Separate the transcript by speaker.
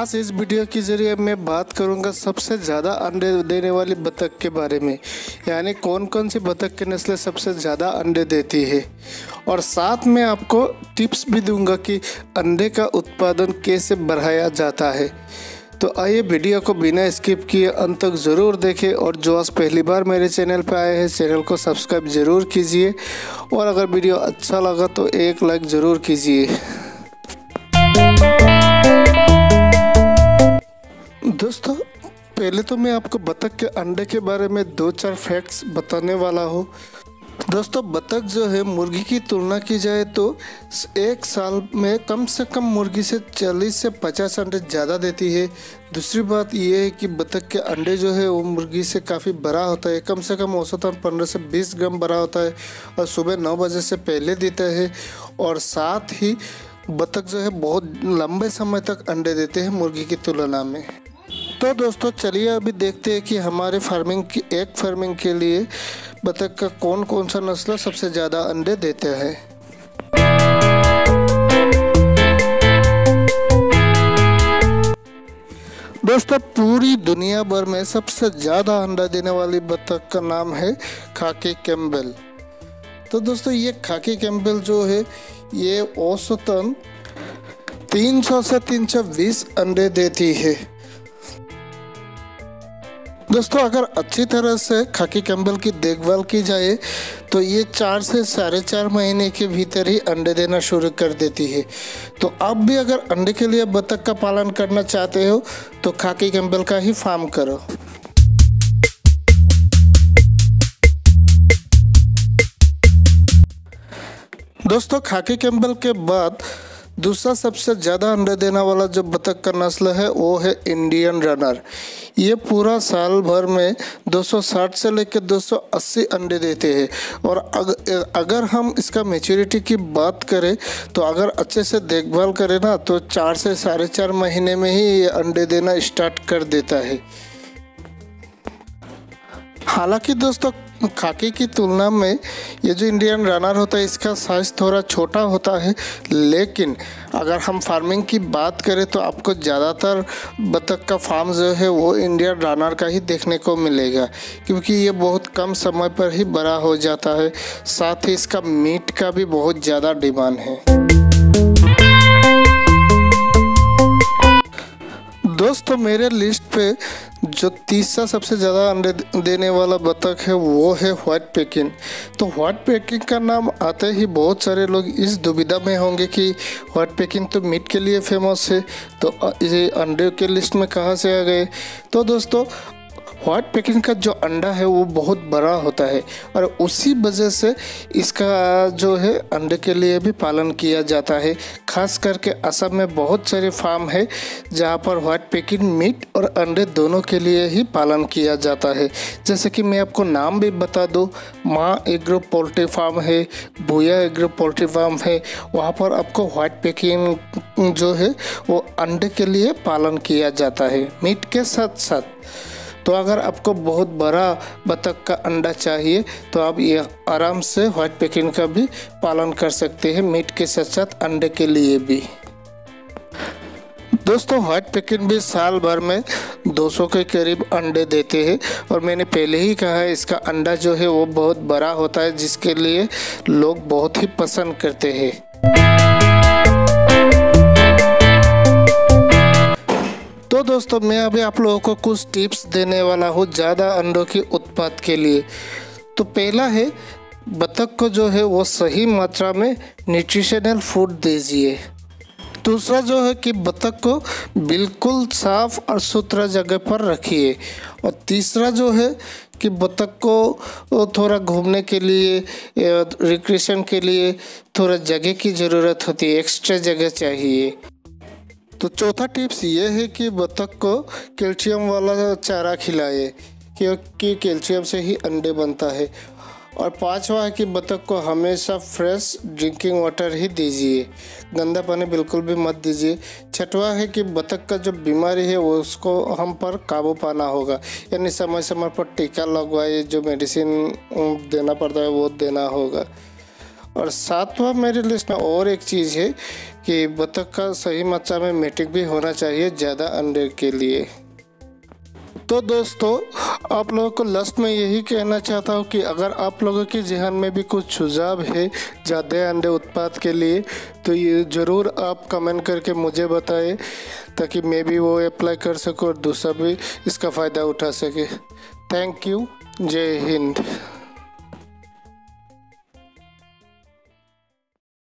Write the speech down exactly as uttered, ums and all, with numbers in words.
Speaker 1: आज इस वीडियो के ज़रिए मैं बात करूंगा सबसे ज़्यादा अंडे देने वाली बतख के बारे में, यानी कौन कौन सी बतख की नस्लें सबसे ज़्यादा अंडे देती है। और साथ में आपको टिप्स भी दूंगा कि अंडे का उत्पादन कैसे बढ़ाया जाता है। तो आइए वीडियो को बिना स्किप किए अंत तक ज़रूर देखें, और जो आज पहली बार मेरे चैनल पर आए हैं चैनल को सब्सक्राइब ज़रूर कीजिए, और अगर वीडियो अच्छा लगा तो एक लाइक ज़रूर कीजिए। दोस्तों, पहले तो मैं आपको बतख के अंडे के बारे में दो चार फैक्ट्स बताने वाला हूँ। दोस्तों, बतख जो है मुर्गी की तुलना की जाए तो एक साल में कम से कम मुर्गी से चालीस से पचास अंडे ज़्यादा देती है। दूसरी बात यह है कि बतख के अंडे जो है वो मुर्गी से काफ़ी बड़ा होता है, कम से कम औसतन पंद्रह से बीस ग्राम बड़ा होता है, और सुबह नौ बजे से पहले देता है। और साथ ही बतख जो है बहुत लंबे समय तक अंडे देते हैं मुर्गी की तुलना में। तो दोस्तों चलिए अभी देखते हैं कि हमारे फार्मिंग की एक फार्मिंग के लिए बतख का कौन कौन सा नस्ल सबसे ज़्यादा अंडे देते हैं। दोस्तों, पूरी दुनिया भर में सबसे ज़्यादा अंडा देने वाली बतख का नाम है खाकी कैम्पबेल। तो दोस्तों, ये खाकी कैम्पबेल जो है ये औसतन तीन सौ से तीन सौ बीस अंडे देती है। दोस्तों, अगर अच्छी तरह से खाकी कैम्पबेल की देखभाल की जाए तो ये चार से साढ़े चार महीने के भीतर ही अंडे देना शुरू कर देती है। तो आप भी अगर अंडे के लिए बतख का पालन करना चाहते हो तो खाकी कैम्पबेल का ही फार्म करो। दोस्तों, खाकी कैम्पबेल के बाद दूसरा सबसे ज़्यादा अंडे देने वाला जो बतख का नस्ल है वो है इंडियन रनर। ये पूरा साल भर में दो सौ साठ से लेकर दो सौ अस्सी अंडे देते हैं। और अगर, अगर हम इसका मैच्योरिटी की बात करें तो अगर अच्छे से देखभाल करें ना तो चार से साढ़े चार महीने में ही ये अंडे देना स्टार्ट कर देता है। हालांकि दोस्तों, खाकी की तुलना में ये जो इंडियन रनर होता है इसका साइज़ थोड़ा छोटा होता है, लेकिन अगर हम फार्मिंग की बात करें तो आपको ज़्यादातर बतख का फार्म जो है वो इंडियन रनर का ही देखने को मिलेगा, क्योंकि ये बहुत कम समय पर ही बड़ा हो जाता है। साथ ही इसका मीट का भी बहुत ज़्यादा डिमांड है। दोस्तों, मेरे लिस्ट पे जो तीसरा सबसे ज़्यादा अंडे देने वाला बतख है वो है व्हाइट पेकिन। तो व्हाइट पेकिन का नाम आते ही बहुत सारे लोग इस दुविधा में होंगे कि व्हाइट पेकिन तो मीट के लिए फेमस है, तो ये अंडे के लिस्ट में कहाँ से आ गए। तो दोस्तों, व्हाइट पेकिन का जो अंडा है वो बहुत बड़ा होता है, और उसी वजह से इसका जो है अंडे के लिए भी पालन किया जाता है। खास करके असम में बहुत सारे फार्म है जहाँ पर व्हाइट पेकिन मीट और अंडे दोनों के लिए ही पालन किया जाता है। जैसे कि मैं आपको नाम भी बता दूँ, माँ एग्रो पोल्ट्री फार्म है, भूया एग्रो पोल्ट्री फार्म है, वहाँ पर आपको व्हाइट पेकिन जो है वो अंडे के लिए पालन किया जाता है मीट के साथ साथ। तो अगर आपको बहुत बड़ा बतख का अंडा चाहिए तो आप ये आराम से व्हाइट पेकिन का भी पालन कर सकते हैं मीट के साथ साथ अंडे के लिए भी। दोस्तों, व्हाइट पेकिन भी साल भर में दो सौ के करीब अंडे देते हैं, और मैंने पहले ही कहा है इसका अंडा जो है वो बहुत बड़ा होता है, जिसके लिए लोग बहुत ही पसंद करते हैं। तो दोस्तों, मैं अभी आप लोगों को कुछ टिप्स देने वाला हूँ ज़्यादा अंडों के उत्पाद के लिए। तो पहला है, बतख को जो है वो सही मात्रा में न्यूट्रिशनल फूड दीजिए। दूसरा जो है कि बतख को बिल्कुल साफ और सुथरा जगह पर रखिए। और तीसरा जो है कि बतख को थोड़ा घूमने के लिए, रिक्रिएशन के लिए थोड़ा जगह की ज़रूरत होती है, एक्स्ट्रा जगह चाहिए। तो चौथा टिप्स ये है कि बतख को कैल्शियम वाला चारा खिलाए, क्योंकि कैल्शियम से ही अंडे बनता है। और पांचवा है कि बतख को हमेशा फ्रेश ड्रिंकिंग वाटर ही दीजिए, गंदा पानी बिल्कुल भी मत दीजिए। छठवा है कि बतख का जो बीमारी है वो उसको हम पर काबू पाना होगा, यानी समय समय पर टीका लगवाए, जो मेडिसिन देना पड़ता है वो देना होगा। और सातवां मेरे लिस्ट में और एक चीज़ है कि बतख का सही मात्रा में मेटिंग भी होना चाहिए ज़्यादा अंडे के लिए। तो दोस्तों, आप लोगों को लास्ट में यही कहना चाहता हूँ कि अगर आप लोगों के ज़हन में भी कुछ सुझाव है ज़्यादा अंडे उत्पाद के लिए, तो ये ज़रूर आप कमेंट करके मुझे बताएं, ताकि मैं भी वो अप्लाई कर सकूँ और दूसरा भी इसका फ़ायदा उठा सके। Thank you. जय हिंद।